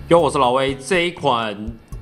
哟，我是老威。这一款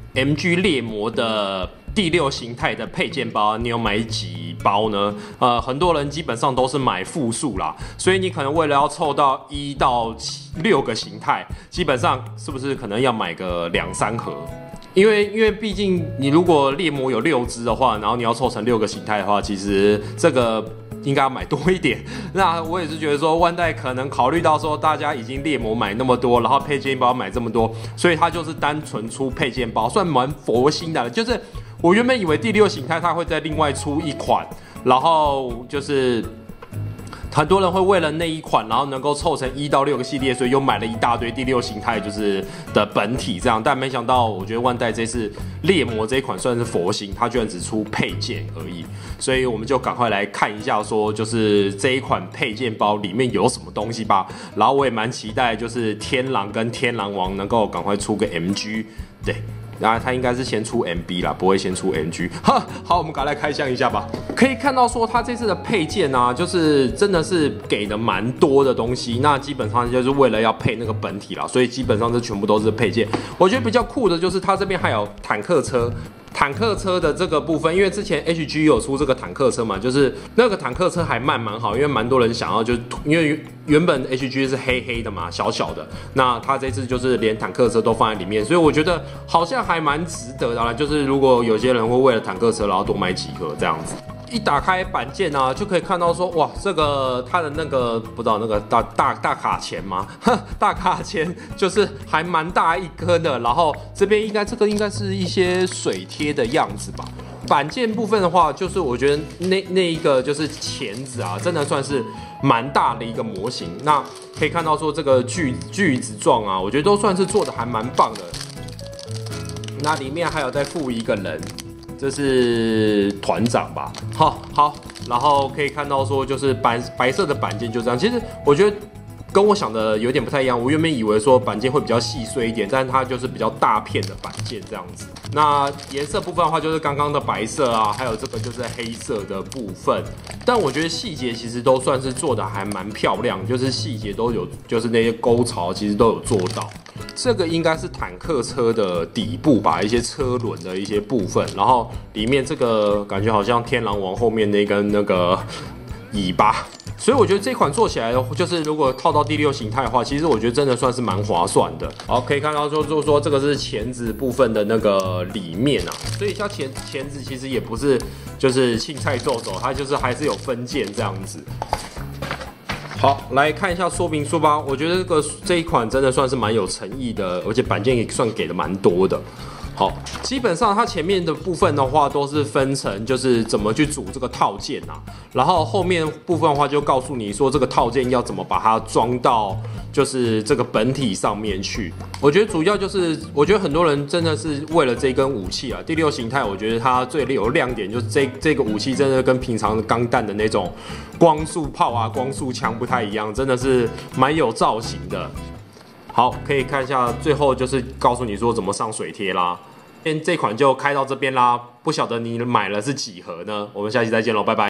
MG 猎魔的第6形态的配件包，你有买几包呢？很多人基本上都是买复数啦，所以你可能为了要凑到1到6个形态，基本上是不是可能要买个2、3盒？因为毕竟你如果猎魔有6只的话，然后你要凑成6个形态的话，其实这个应该要买多一点。那我也是觉得说，万代可能考虑到说大家已经猎魔买那么多，然后配件包买这么多，所以它就是单纯出配件包，算蛮佛心的了。就是我原本以为第6形态它会再另外出一款，然后就是很多人会为了那一款，然后能够凑成1到6个系列，所以又买了一大堆第6形态就是的本体这样。但没想到，我觉得万代这次猎魔这一款算是佛心，它居然只出配件而已。所以我们就赶快来看一下，说就是这一款配件包里面有什么东西吧。然后我也蛮期待，就是天狼跟天狼王能够赶快出个 MG， 对。然后它应该是先出 MB 啦，不会先出 MG。好，我们赶快来开箱一下吧。可以看到说，它这次的配件啊，就是真的是给的蛮多的东西。那基本上就是为了要配那个本体啦，所以基本上这全部都是配件。我觉得比较酷的就是它这边还有坦克车。坦克车的这个部分，因为之前 HG 有出这个坦克车嘛，就是那个坦克车还蛮好，因为蛮多人想要，就因为原本 HG 是黑黑的嘛，小小的，那它这次就是连坦克车都放在里面，所以我觉得好像还蛮值得的啦。就是如果有些人会为了坦克车，然后多买几盒这样子。一打开板件啊，就可以看到说，哇，这个它的那个不知道那个大卡钳吗？大卡钳就是还蛮大一根的，然后这边这个应该是一些水贴的样子吧。板件部分的话，就是我觉得那一个就是钳子啊，真的算是蛮大的一个模型。那可以看到说这个锯子状啊，我觉得都算是做的还蛮棒的。那里面还有再附一个人。这是团长吧？好，然后可以看到说，就是白色的板件就这样。其实我觉得跟我想的有点不太一样。我原本以为说板件会比较细碎一点，但是它就是比较大片的板件这样子。那颜色部分的话，就是刚刚的白色啊，还有这个就是黑色的部分。但我觉得细节其实都算是做的还蛮漂亮，就是细节都有，就是那些沟槽其实都有做到。这个应该是坦克车的底部吧，一些车轮的一些部分，然后里面这个感觉好像天狼王后面那根那个尾巴，所以我觉得这款做起来就是如果套到第6形态的话，其实我觉得真的算是蛮划算的。好，可以看到就是说这个是钳子部分的那个里面啊，所以像钳子其实也不是就是青菜皱皱，它就是还是有分件这样子。好，来看一下说明书吧。我觉得这一款真的算是蛮有诚意的，而且板件也算给的蛮多的。好，基本上它前面的部分的话都是分成就是怎么去组这个套件啊，然后后面部分的话就告诉你说这个套件要怎么把它装到就是这个本体上面去。我觉得主要就是，我觉得很多人真的是为了这根武器啊，第6形态，我觉得它最有亮点就是这个武器真的跟平常的钢弹的那种光束炮啊、光束枪不太一样，真的是蛮有造型的。好，可以看一下，最后就是告诉你说怎么上水贴啦。今天这款就开到这边啦，不晓得你买了是几盒呢？我们下期再见喽，拜拜。